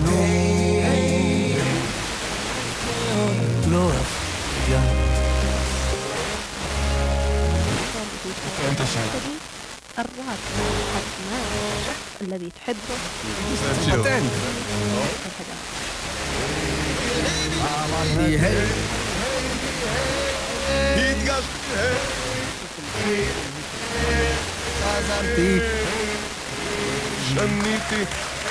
שלנו. לא אפתיע. انت الشيء الراجل الحكماء الشخص الذي تحبه פטנט. חזרתי. שניתי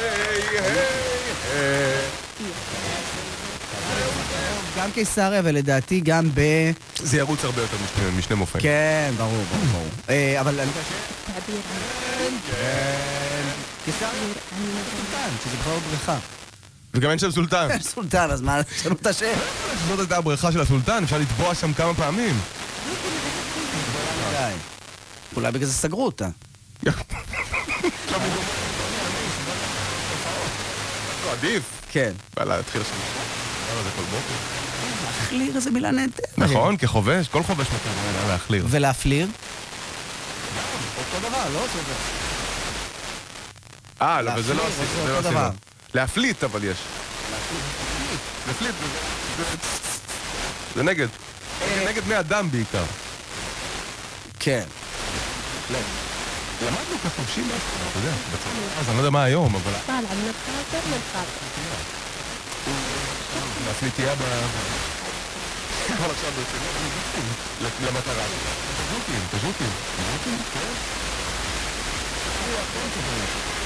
גם קיסריה ולדעתי גם זה ירוץ הרבה יותר משני מופעים. כן, ברור. אבל אני חושב تعبير קיסריה סולטן, שזה בכלל לא בריכה. וגם אין שם סולטן. יש סולטן, אז מה, שנו את השם? זאת הייתה הבריכה של הסולטן, אפשר לטבוע שם כמה פעמים. אולי בגלל זה סגרו אותה. עדיף. כן. ואללה, התחיל שם. זה כל בוקר. להחליר איזה מילה נהדרת. נכון, כחובש, כל חובש מתכוון להחליר. ולהפליר? אותו דבר, לא? לא, וזה לא עשינו. להפליט, אבל יש. להפליט. זה נגד. נגד בני אדם בעיקר. כן. למדנו כחובשים באסטרון, אתה יודע, בצבא. אז אני לא יודע מה היום, אבל... طالع من الخاطر للخاطر להפליט תהיה כל עכשיו ברצינות. למטרה. תז'וטים.